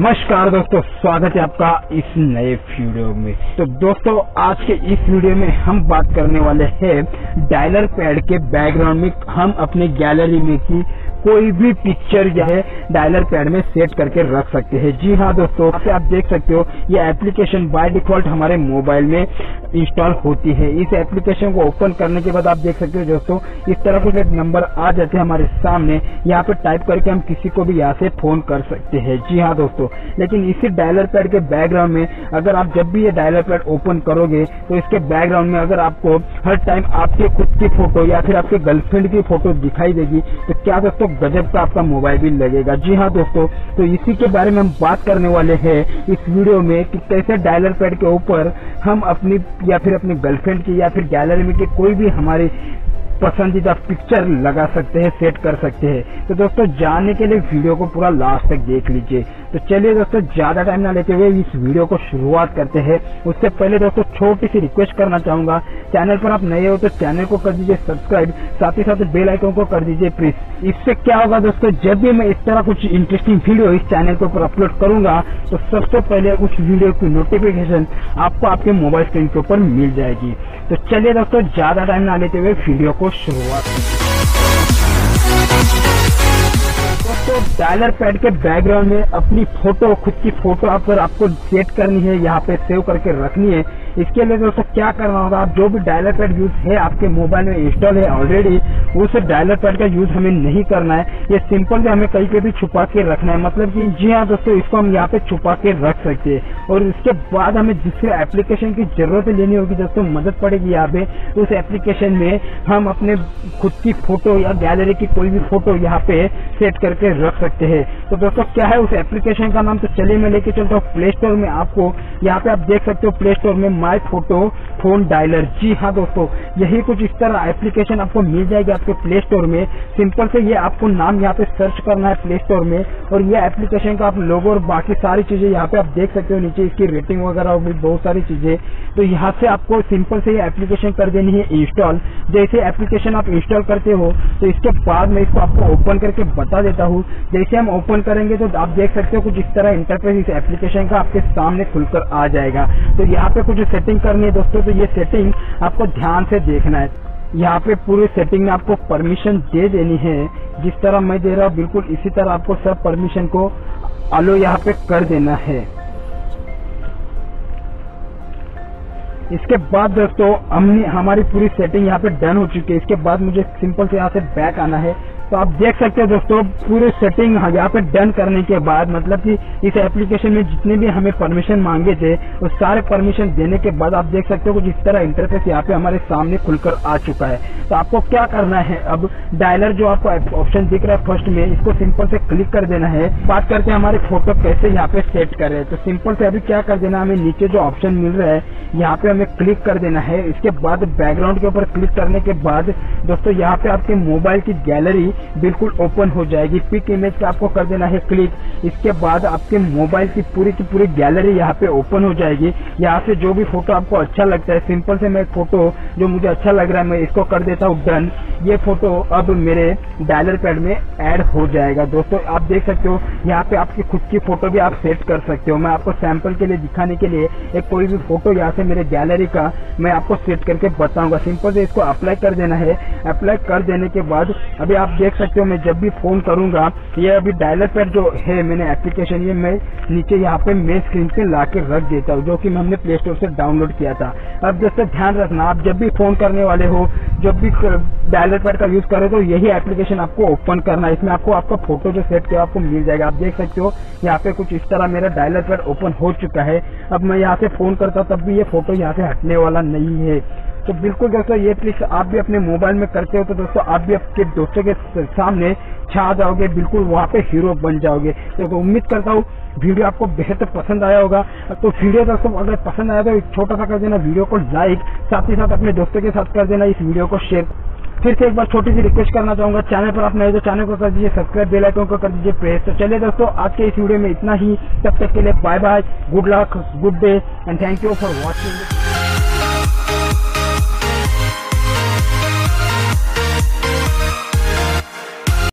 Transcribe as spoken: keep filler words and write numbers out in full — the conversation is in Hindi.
नमस्कार दोस्तों, स्वागत है आपका इस नए वीडियो में। तो दोस्तों आज के इस वीडियो में हम बात करने वाले हैं डायलर पैड के बैकग्राउंड में हम अपने गैलरी में की कोई भी पिक्चर जो है डायलर पैड में सेट करके रख सकते हैं। जी हाँ दोस्तों, आप, आप देख सकते हो ये एप्लीकेशन बाय डिफॉल्ट हमारे मोबाइल में इंस्टॉल होती है। इस एप्लीकेशन को ओपन करने के बाद आप देख सकते हो दोस्तों इस तरह कुछ एक नंबर आ जाते हैं हमारे सामने। यहाँ पे टाइप करके हम किसी को भी यहाँ से फोन कर सकते हैं। जी हाँ दोस्तों, लेकिन इसी डायलर पैड के बैकग्राउंड में अगर आप जब भी ये डायलर पैड ओपन करोगे तो इसके बैकग्राउंड में अगर आपको हर टाइम आपके खुद की फोटो या फिर आपके गर्लफ्रेंड की फोटो दिखाई देगी तो क्या दोस्तों गजब का आपका मोबाइल भी लगेगा। जी हाँ दोस्तों, तो इसी के बारे में हम बात करने वाले हैं इस वीडियो में कि कैसे डायलर पैड के ऊपर हम अपनी या फिर अपनी गर्लफ्रेंड की या फिर गैलरी में की कोई भी हमारी पसंदीदा पिक्चर लगा सकते हैं, सेट कर सकते हैं। तो दोस्तों जानने के लिए वीडियो को पूरा लास्ट तक देख लीजिए। तो चलिए दोस्तों ज्यादा टाइम ना लेते हुए इस वीडियो को शुरुआत करते हैं। उससे पहले दोस्तों छोटी सी रिक्वेस्ट करना चाहूंगा, चैनल पर आप नए हो तो चैनल को कर दीजिए सब्सक्राइब, साथ ही साथ बेल आइकन को कर दीजिए प्रेस। इससे क्या होगा दोस्तों, जब भी मैं इस तरह कुछ इंटरेस्टिंग वीडियो इस चैनल के ऊपर अपलोड करूंगा तो सबसे पहले उस वीडियो की नोटिफिकेशन आपको आपके मोबाइल स्क्रीन के ऊपर मिल जाएगी। तो चलिए दोस्तों ज्यादा टाइम ना लेते हुए वीडियो को शुरुआत कीजिए। दोस्तों डायलर पैड के बैकग्राउंड में अपनी फोटो, खुद की फोटो अगर आपको सेट करनी है, यहाँ पे सेव करके रखनी है, इसके लिए दोस्तों क्या करना होगा, आप जो भी डायलर पैड यूज है आपके मोबाइल में इंस्टॉल है ऑलरेडी, उस डायलर पैड का यूज हमें नहीं करना है। ये सिंपल से हमें कहीं पे भी छुपा के रखना है। मतलब कि जी हाँ दोस्तों, इसको हम यहाँ पे छुपा के रख सकते हैं और इसके बाद हमें जिस एप्लीकेशन की जरूरत लेनी होगी दोस्तों, मदद पड़ेगी यहाँ पे, तो उस एप्लीकेशन में हम अपने खुद की फोटो या गैलरी की कोई भी फोटो यहाँ पे सेट करके रख सकते हैं। तो दोस्तों क्या है उस एप्लीकेशन का नाम, तो चलिए मैं लेके चलता हूँ प्ले स्टोर में। आपको यहाँ पे आप देख सकते हो प्ले स्टोर में माई फोटो फोन डायलर। जी हाँ दोस्तों, यही कुछ इस तरह एप्लीकेशन आपको मिल जाएगी आपके प्ले स्टोर में। सिंपल से ये आपको नाम यहाँ पे सर्च करना है प्ले स्टोर में और ये एप्लीकेशन का आप लोगो और बाकी सारी चीजें यहाँ पे आप देख सकते हो, नीचे इसकी रेटिंग वगैरह और भी बहुत सारी चीजें। तो यहाँ से आपको सिंपल से ये एप्लीकेशन कर देनी है इंस्टॉल। जैसे एप्लीकेशन आप इंस्टॉल करते हो तो इसके बाद मैं इसको आपको ओपन करके बता देता हूँ। जैसे हम ओपन करेंगे तो आप देख सकते हो कुछ इस तरह इंटरफेस इस एप्लीकेशन का आपके सामने खुलकर आ जाएगा। तो यहाँ पे कुछ सेटिंग करनी है दोस्तों, तो ये सेटिंग आपको ध्यान से देखना है। यहाँ पे पूरी सेटिंग में आपको परमिशन दे देनी है, जिस तरह मैं दे रहा हूँ बिल्कुल इसी तरह आपको सब परमिशन को अलो यहाँ पे कर देना है। इसके बाद दोस्तों हमने हमारी पूरी सेटिंग यहाँ पे डन हो चुकी है। इसके बाद मुझे सिंपल से यहाँ से बैक आना है। तो आप देख सकते हो दोस्तों पूरे सेटिंग यहाँ पे डन करने के बाद, मतलब कि इस एप्लीकेशन में जितने भी हमें परमिशन मांगे थे वो सारे परमिशन देने के बाद आप देख सकते हो कुछ इस तरह इंटरफेस यहाँ पे हमारे सामने खुलकर आ चुका है। तो आपको क्या करना है, अब डायलर जो आपको ऑप्शन दिख रहा है फर्स्ट में, इसको सिंपल से क्लिक कर देना है। बात करते हैं हमारे फोटो कैसे यहाँ पे सेट करें। तो सिंपल से अभी क्या कर देना, हमें नीचे जो ऑप्शन मिल रहा है यहाँ पे हमें क्लिक कर देना है। इसके बाद बैकग्राउंड के ऊपर क्लिक करने के बाद दोस्तों यहाँ पे आपके मोबाइल की गैलरी बिल्कुल ओपन हो जाएगी। पिक इमेज का आपको कर देना है क्लिक। इसके बाद आपके मोबाइल की पूरी की पूरी गैलरी यहाँ पे ओपन हो जाएगी। यहाँ से जो भी फोटो आपको अच्छा लगता है, सिंपल से मैं एक फोटो जो मुझे अच्छा लग रहा है मैं इसको कर देता हूँ डन। ये फोटो अब मेरे डायलर पैड में ऐड हो जाएगा। दोस्तों आप देख सकते हो यहाँ पे आपकी खुद की फोटो भी आप सेट कर सकते हो। मैं आपको सैंपल के लिए दिखाने के लिए एक कोई भी फोटो यहाँ से मेरे गैलरी का मैं आपको सेट करके बताऊंगा। सिंपल से इसको अप्लाई कर देना है। अप्लाई कर देने के बाद अभी आप देख सकते हो मैं जब भी फोन करूंगा, ये अभी डायलर पैड जो है मैंने एप्लीकेशन ये मैं नीचे यहाँ पे मेन स्क्रीन पे ला के रख देता हूँ, जो कि हमने प्ले स्टोर से डाउनलोड किया था। अब दोस्तों ध्यान रखना, आप जब भी फोन करने वाले हो, जब भी डायलर पैड का यूज करें तो यही एप्लीकेशन आपको ओपन करना है। इसमें आपको आपका फोटो जो सेट किया आपको मिल जाएगा। आप देख सकते हो यहाँ पे कुछ इस तरह मेरा डायलर पैड ओपन हो चुका है। अब मैं यहाँ से फोन करता तब भी ये फोटो यहाँ से हटने वाला नहीं है। तो बिल्कुल दोस्तों ये ट्रिक्स आप भी अपने मोबाइल में करते हो तो दोस्तों आप भी आपके दोस्तों के सामने छा जाओगे, बिल्कुल वहाँ पे हीरो बन जाओगे। तो उम्मीद करता हूँ वीडियो आपको बेहद पसंद आया होगा। तो वीडियो दोस्तों अगर पसंद आया तो छोटा सा कर देना वीडियो को लाइक, साथ ही साथ अपने दोस्तों के साथ कर देना इस वीडियो को शेयर। फिर से एक बार छोटी सी रिक्वेस्ट करना चाहूंगा, चैनल पर आप नए तो चैनल को कर दीजिए सब्सक्राइब, बेल आइकन को कर दीजिए प्रेस। तो चलिए दोस्तों आज के इस वीडियो में इतना ही। तब तक के लिए bye bye, good luck, good day and thank you for watching.